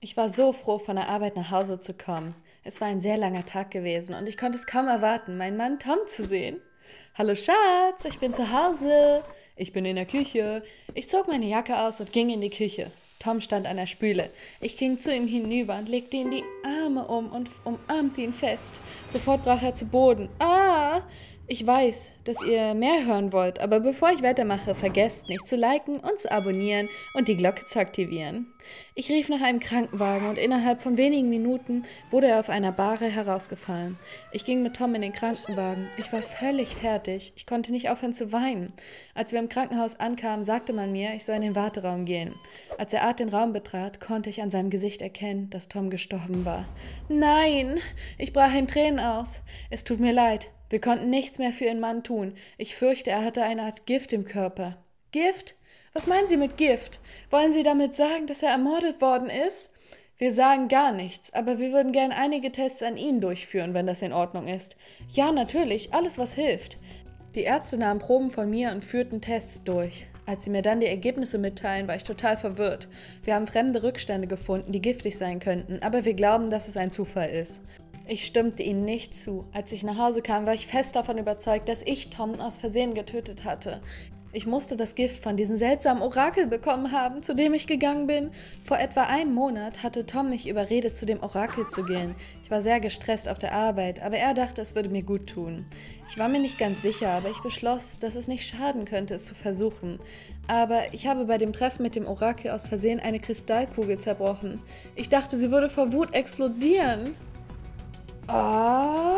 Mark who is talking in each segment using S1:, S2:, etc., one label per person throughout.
S1: Ich war so froh, von der Arbeit nach Hause zu kommen. Es war ein sehr langer Tag gewesen und ich konnte es kaum erwarten, meinen Mann Tom zu sehen. Hallo Schatz, ich bin zu Hause. Ich bin in der Küche. Ich zog meine Jacke aus und ging in die Küche. Tom stand an der Spüle. Ich ging zu ihm hinüber und legte ihm die Arme um und umarmte ihn fest. Sofort brach er zu Boden. Ah! Ich weiß, dass ihr mehr hören wollt, aber bevor ich weitermache, vergesst nicht zu liken und zu abonnieren und die Glocke zu aktivieren. Ich rief nach einem Krankenwagen und innerhalb von wenigen Minuten wurde er auf einer Bahre herausgefallen. Ich ging mit Tom in den Krankenwagen. Ich war völlig fertig. Ich konnte nicht aufhören zu weinen. Als wir im Krankenhaus ankamen, sagte man mir, ich soll in den Warteraum gehen. Als der Arzt den Raum betrat, konnte ich an seinem Gesicht erkennen, dass Tom gestorben war. Nein! Ich brach in Tränen aus. Es tut mir leid. Wir konnten nichts mehr für ihren Mann tun. Ich fürchte, er hatte eine Art Gift im Körper. Gift? Was meinen Sie mit Gift? Wollen Sie damit sagen, dass er ermordet worden ist? Wir sagen gar nichts, aber wir würden gern einige Tests an Ihnen durchführen, wenn das in Ordnung ist. Ja, natürlich, alles, was hilft. Die Ärzte nahmen Proben von mir und führten Tests durch. Als sie mir dann die Ergebnisse mitteilen, war ich total verwirrt. Wir haben fremde Rückstände gefunden, die giftig sein könnten, aber wir glauben, dass es ein Zufall ist. Ich stimmte ihnen nicht zu. Als ich nach Hause kam, war ich fest davon überzeugt, dass ich Tom aus Versehen getötet hatte. Ich musste das Gift von diesem seltsamen Orakel bekommen haben, zu dem ich gegangen bin. Vor etwa einem Monat hatte Tom mich überredet, zu dem Orakel zu gehen. Ich war sehr gestresst auf der Arbeit, aber er dachte, es würde mir gut tun. Ich war mir nicht ganz sicher, aber ich beschloss, dass es nicht schaden könnte, es zu versuchen. Aber ich habe bei dem Treffen mit dem Orakel aus Versehen eine Kristallkugel zerbrochen. Ich dachte, sie würde vor Wut explodieren. Oh,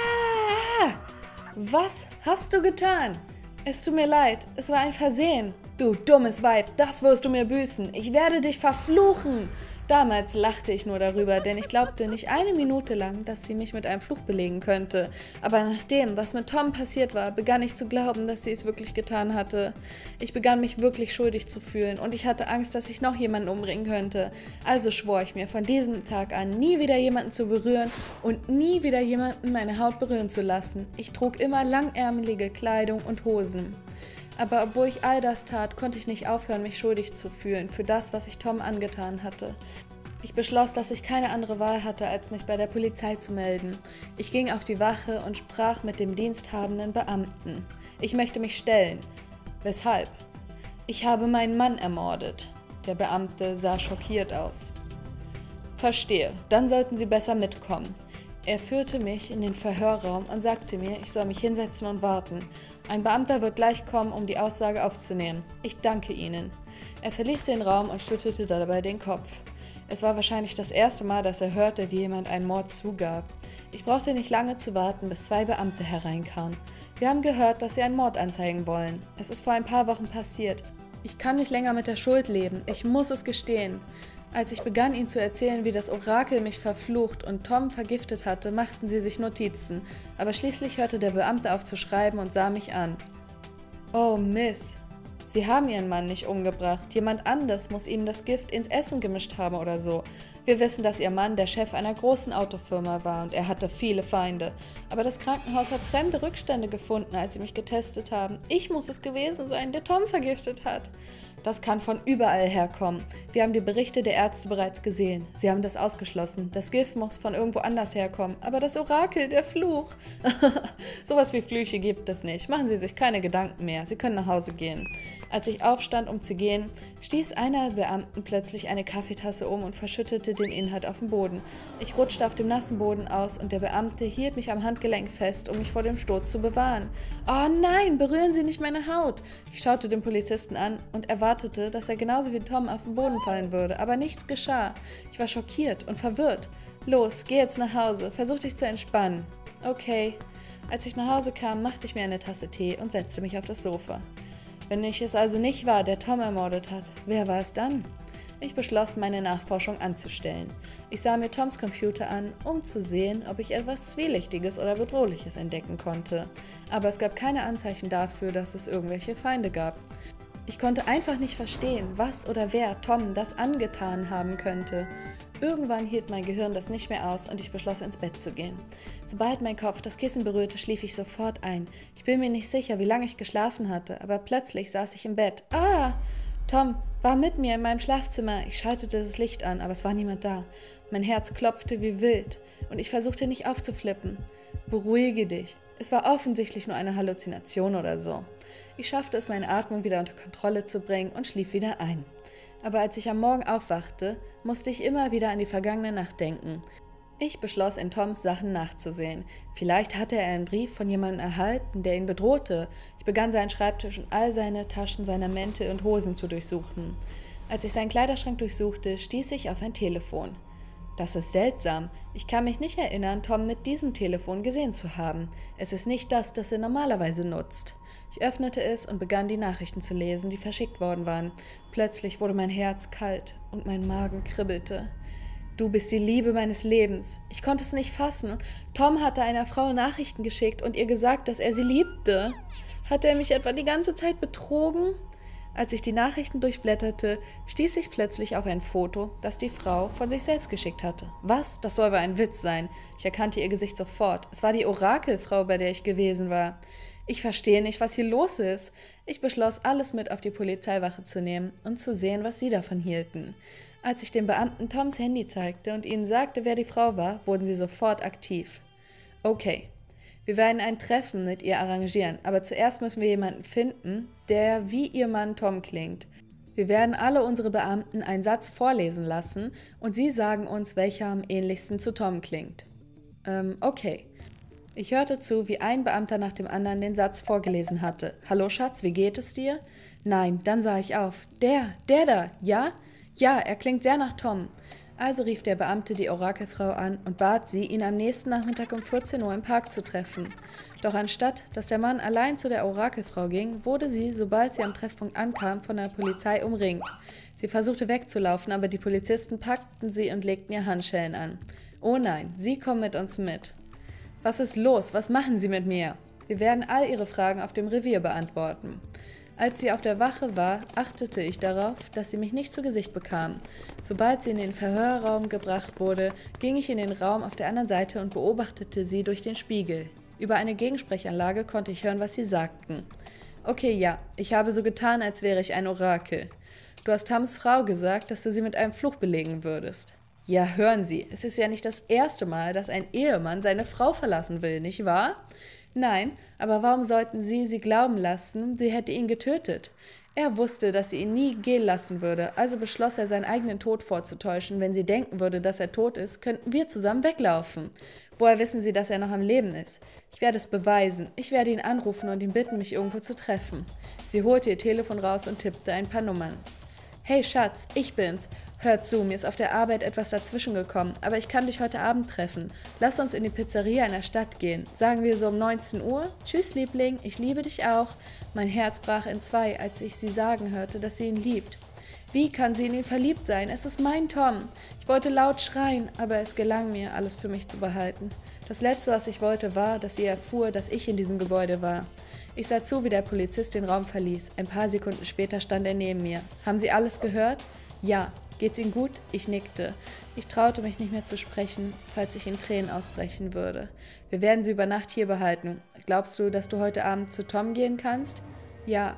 S1: was hast du getan? Es tut mir leid, es war ein Versehen. Du dummes Weib, das wirst du mir büßen. Ich werde dich verfluchen. Damals lachte ich nur darüber, denn ich glaubte nicht eine Minute lang, dass sie mich mit einem Fluch belegen könnte. Aber nachdem, was mit Tom passiert war, begann ich zu glauben, dass sie es wirklich getan hatte. Ich begann mich wirklich schuldig zu fühlen und ich hatte Angst, dass ich noch jemanden umbringen könnte. Also schwor ich mir von diesem Tag an, nie wieder jemanden zu berühren und nie wieder jemanden meine Haut berühren zu lassen. Ich trug immer langärmelige Kleidung und Hosen. Aber obwohl ich all das tat, konnte ich nicht aufhören, mich schuldig zu fühlen für das, was ich Tom angetan hatte. Ich beschloss, dass ich keine andere Wahl hatte, als mich bei der Polizei zu melden. Ich ging auf die Wache und sprach mit dem diensthabenden Beamten. Ich möchte mich stellen. Weshalb? Ich habe meinen Mann ermordet. Der Beamte sah schockiert aus. Verstehe, dann sollten Sie besser mitkommen. Er führte mich in den Verhörraum und sagte mir, ich soll mich hinsetzen und warten. Ein Beamter wird gleich kommen, um die Aussage aufzunehmen. Ich danke Ihnen. Er verließ den Raum und schüttelte dabei den Kopf. Es war wahrscheinlich das erste Mal, dass er hörte, wie jemand einen Mord zugab. Ich brauchte nicht lange zu warten, bis zwei Beamte hereinkamen. Wir haben gehört, dass Sie einen Mord anzeigen wollen. Es ist vor ein paar Wochen passiert. Ich kann nicht länger mit der Schuld leben. Ich muss es gestehen. Als ich begann, ihnen zu erzählen, wie das Orakel mich verflucht und Tom vergiftet hatte, machten sie sich Notizen. Aber schließlich hörte der Beamte auf zu schreiben und sah mich an. Oh, Miss, Sie haben Ihren Mann nicht umgebracht. Jemand anders muss Ihnen das Gift ins Essen gemischt haben oder so. Wir wissen, dass Ihr Mann der Chef einer großen Autofirma war und er hatte viele Feinde. Aber das Krankenhaus hat fremde Rückstände gefunden, als sie mich getestet haben. Ich muss es gewesen sein, der Tom vergiftet hat. Das kann von überall herkommen. Wir haben die Berichte der Ärzte bereits gesehen. Sie haben das ausgeschlossen. Das Gift muss von irgendwo anders herkommen. Aber das Orakel, der Fluch. Sowas wie Flüche gibt es nicht. Machen Sie sich keine Gedanken mehr. Sie können nach Hause gehen. Als ich aufstand, um zu gehen, stieß einer der Beamten plötzlich eine Kaffeetasse um und verschüttete den Inhalt auf den Boden. Ich rutschte auf dem nassen Boden aus und der Beamte hielt mich am Handgelenk fest, um mich vor dem Sturz zu bewahren. Oh nein, berühren Sie nicht meine Haut! Ich schaute den Polizisten an und erwartete, dass er genauso wie Tom auf den Boden fallen würde, aber nichts geschah. Ich war schockiert und verwirrt. Los, geh jetzt nach Hause, versuch dich zu entspannen. Okay. Als ich nach Hause kam, machte ich mir eine Tasse Tee und setzte mich auf das Sofa. Wenn ich es also nicht war, der Tom ermordet hat, wer war es dann? Ich beschloss, meine Nachforschung anzustellen. Ich sah mir Toms Computer an, um zu sehen, ob ich etwas Zwielichtiges oder Bedrohliches entdecken konnte. Aber es gab keine Anzeichen dafür, dass es irgendwelche Feinde gab. Ich konnte einfach nicht verstehen, was oder wer Tom das angetan haben könnte. Irgendwann hielt mein Gehirn das nicht mehr aus und ich beschloss, ins Bett zu gehen. Sobald mein Kopf das Kissen berührte, schlief ich sofort ein. Ich bin mir nicht sicher, wie lange ich geschlafen hatte, aber plötzlich saß ich im Bett. Ah! Tom war mit mir in meinem Schlafzimmer. Ich schaltete das Licht an, aber es war niemand da. Mein Herz klopfte wie wild und ich versuchte nicht aufzuflippen. Beruhige dich. Es war offensichtlich nur eine Halluzination oder so. Ich schaffte es, meine Atmung wieder unter Kontrolle zu bringen und schlief wieder ein. Aber als ich am Morgen aufwachte, musste ich immer wieder an die vergangene Nacht denken. Ich beschloss, in Toms Sachen nachzusehen. Vielleicht hatte er einen Brief von jemandem erhalten, der ihn bedrohte. Ich begann seinen Schreibtisch und all seine Taschen seiner Mäntel und Hosen zu durchsuchen. Als ich seinen Kleiderschrank durchsuchte, stieß ich auf ein Telefon. Das ist seltsam. Ich kann mich nicht erinnern, Tom mit diesem Telefon gesehen zu haben. Es ist nicht das, das er normalerweise nutzt. Ich öffnete es und begann die Nachrichten zu lesen, die verschickt worden waren. Plötzlich wurde mein Herz kalt und mein Magen kribbelte. Du bist die Liebe meines Lebens. Ich konnte es nicht fassen. Tom hatte einer Frau Nachrichten geschickt und ihr gesagt, dass er sie liebte. Hatte er mich etwa die ganze Zeit betrogen? Als ich die Nachrichten durchblätterte, stieß ich plötzlich auf ein Foto, das die Frau von sich selbst geschickt hatte. Was? Das soll wohl ein Witz sein. Ich erkannte ihr Gesicht sofort. Es war die Orakelfrau, bei der ich gewesen war. Ich verstehe nicht, was hier los ist. Ich beschloss, alles mit auf die Polizeiwache zu nehmen und zu sehen, was sie davon hielten. Als ich den Beamten Toms Handy zeigte und ihnen sagte, wer die Frau war, wurden sie sofort aktiv. Okay, wir werden ein Treffen mit ihr arrangieren, aber zuerst müssen wir jemanden finden, der wie ihr Mann Tom klingt. Wir werden alle unsere Beamten einen Satz vorlesen lassen und sie sagen uns, welcher am ähnlichsten zu Tom klingt. Okay. Ich hörte zu, wie ein Beamter nach dem anderen den Satz vorgelesen hatte. Hallo Schatz, wie geht es dir? Nein, dann sah ich auf. Der da, ja? Ja, er klingt sehr nach Tom. Also rief der Beamte die Orakelfrau an und bat sie, ihn am nächsten Nachmittag um 14 Uhr im Park zu treffen. Doch anstatt, dass der Mann allein zu der Orakelfrau ging, wurde sie, sobald sie am Treffpunkt ankam, von der Polizei umringt. Sie versuchte wegzulaufen, aber die Polizisten packten sie und legten ihr Handschellen an. Oh nein, Sie kommen mit uns mit. Was ist los? Was machen Sie mit mir? Wir werden all Ihre Fragen auf dem Revier beantworten. Als sie auf der Wache war, achtete ich darauf, dass sie mich nicht zu Gesicht bekam. Sobald sie in den Verhörraum gebracht wurde, ging ich in den Raum auf der anderen Seite und beobachtete sie durch den Spiegel. Über eine Gegensprechanlage konnte ich hören, was sie sagten. Okay, ja, ich habe so getan, als wäre ich ein Orakel. Du hast Toms Frau gesagt, dass du sie mit einem Fluch belegen würdest. Ja, hören Sie, es ist ja nicht das erste Mal, dass ein Ehemann seine Frau verlassen will, nicht wahr? Nein, aber warum sollten sie glauben lassen, sie hätte ihn getötet? Er wusste, dass sie ihn nie gehen lassen würde, also beschloss er, seinen eigenen Tod vorzutäuschen. Wenn sie denken würde, dass er tot ist, könnten wir zusammen weglaufen. Woher wissen Sie, dass er noch am Leben ist? Ich werde es beweisen. Ich werde ihn anrufen und ihn bitten, mich irgendwo zu treffen. Sie holte ihr Telefon raus und tippte ein paar Nummern. Hey Schatz, ich bin's. Hör zu, mir ist auf der Arbeit etwas dazwischen gekommen, aber ich kann dich heute Abend treffen. Lass uns in die Pizzeria in der Stadt gehen. Sagen wir so um 19 Uhr? Tschüss, Liebling, ich liebe dich auch. Mein Herz brach in zwei, als ich sie sagen hörte, dass sie ihn liebt. Wie kann sie in ihn verliebt sein? Es ist mein Tom. Ich wollte laut schreien, aber es gelang mir, alles für mich zu behalten. Das Letzte, was ich wollte, war, dass sie erfuhr, dass ich in diesem Gebäude war. Ich sah zu, wie der Polizist den Raum verließ. Ein paar Sekunden später stand er neben mir. Haben Sie alles gehört? Ja. Geht's Ihnen gut? Ich nickte. Ich traute mich nicht mehr zu sprechen, falls ich in Tränen ausbrechen würde. Wir werden Sie über Nacht hier behalten. Glaubst du, dass du heute Abend zu Tom gehen kannst? Ja,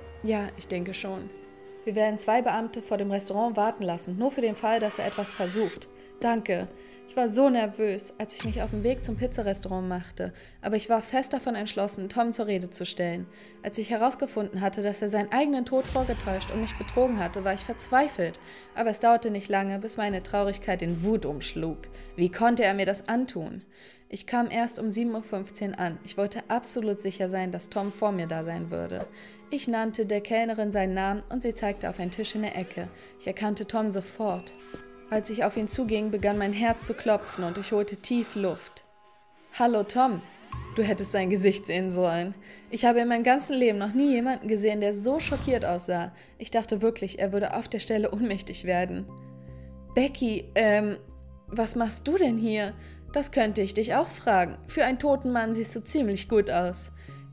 S1: ich denke schon. Wir werden 2 Beamte vor dem Restaurant warten lassen, nur für den Fall, dass er etwas versucht. Danke. Ich war so nervös, als ich mich auf den Weg zum Pizzarestaurant machte, aber ich war fest davon entschlossen, Tom zur Rede zu stellen. Als ich herausgefunden hatte, dass er seinen eigenen Tod vorgetäuscht und mich betrogen hatte, war ich verzweifelt. Aber es dauerte nicht lange, bis meine Traurigkeit in Wut umschlug. Wie konnte er mir das antun? Ich kam erst um 7:15 Uhr an. Ich wollte absolut sicher sein, dass Tom vor mir da sein würde. Ich nannte der Kellnerin seinen Namen und sie zeigte auf einen Tisch in der Ecke. Ich erkannte Tom sofort. Als ich auf ihn zuging, begann mein Herz zu klopfen und ich holte tief Luft. »Hallo Tom, du hättest sein Gesicht sehen sollen. Ich habe in meinem ganzen Leben noch nie jemanden gesehen, der so schockiert aussah. Ich dachte wirklich, er würde auf der Stelle ohnmächtig werden.« »Becky, was machst du denn hier? Das könnte ich dich auch fragen. Für einen toten Mann siehst du ziemlich gut aus.«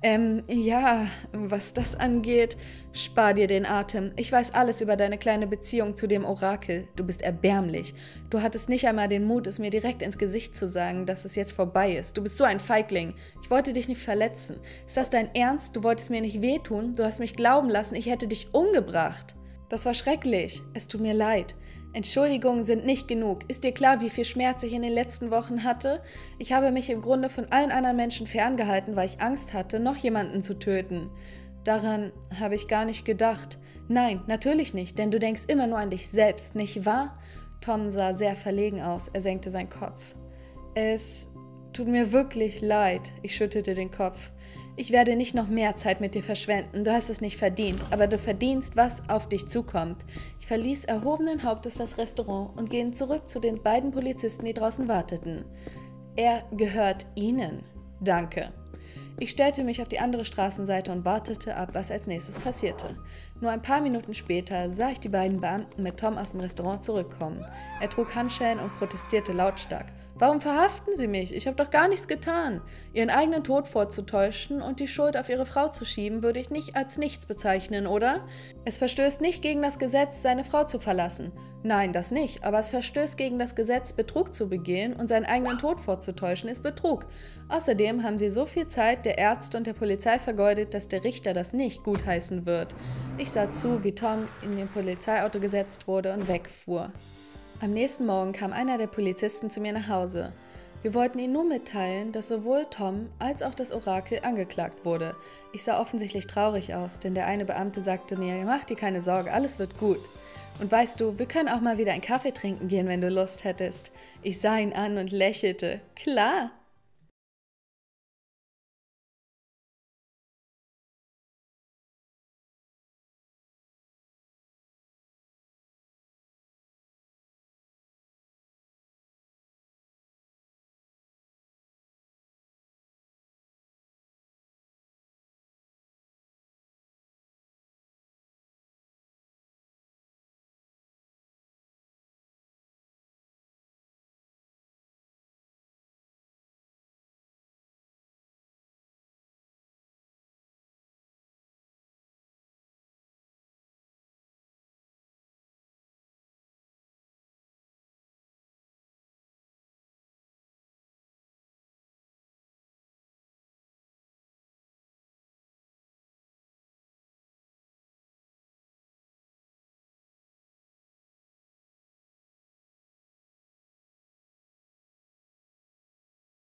S1: Ja, was das angeht, spar dir den Atem. Ich weiß alles über deine kleine Beziehung zu dem Orakel. Du bist erbärmlich. Du hattest nicht einmal den Mut, es mir direkt ins Gesicht zu sagen, dass es jetzt vorbei ist. Du bist so ein Feigling. Ich wollte dich nicht verletzen. Ist das dein Ernst? Du wolltest mir nicht wehtun? Du hast mich glauben lassen, ich hätte dich umgebracht. Das war schrecklich. Es tut mir leid. Entschuldigungen sind nicht genug. Ist dir klar, wie viel Schmerz ich in den letzten Wochen hatte? Ich habe mich im Grunde von allen anderen Menschen ferngehalten, weil ich Angst hatte, noch jemanden zu töten. Daran habe ich gar nicht gedacht. Nein, natürlich nicht, denn du denkst immer nur an dich selbst, nicht wahr? Tom sah sehr verlegen aus. Er senkte seinen Kopf. Es tut mir wirklich leid. Ich schüttelte den Kopf. Ich werde nicht noch mehr Zeit mit dir verschwenden. Du hast es nicht verdient, aber du verdienst, was auf dich zukommt. Ich verließ erhobenen Hauptes das Restaurant und ging zurück zu den beiden Polizisten, die draußen warteten. Er gehört ihnen. Danke. Ich stellte mich auf die andere Straßenseite und wartete ab, was als nächstes passierte. Nur ein paar Minuten später sah ich die beiden Beamten mit Tom aus dem Restaurant zurückkommen. Er trug Handschellen und protestierte lautstark. »Warum verhaften Sie mich? Ich habe doch gar nichts getan. Ihren eigenen Tod vorzutäuschen und die Schuld auf Ihre Frau zu schieben, würde ich nicht als nichts bezeichnen, oder? Es verstößt nicht gegen das Gesetz, seine Frau zu verlassen. Nein, das nicht, aber es verstößt gegen das Gesetz, Betrug zu begehen und seinen eigenen Tod vorzutäuschen, ist Betrug. Außerdem haben Sie so viel Zeit der Ärzte und der Polizei vergeudet, dass der Richter das nicht gutheißen wird.« Ich sah zu, wie Tom in den Polizeiauto gesetzt wurde und wegfuhr. Am nächsten Morgen kam einer der Polizisten zu mir nach Hause. Wir wollten ihm nur mitteilen, dass sowohl Tom als auch das Orakel angeklagt wurde. Ich sah offensichtlich traurig aus, denn der eine Beamte sagte mir, mach dir keine Sorge, alles wird gut. Und weißt du, wir können auch mal wieder einen Kaffee trinken gehen, wenn du Lust hättest. Ich sah ihn an und lächelte. Klar!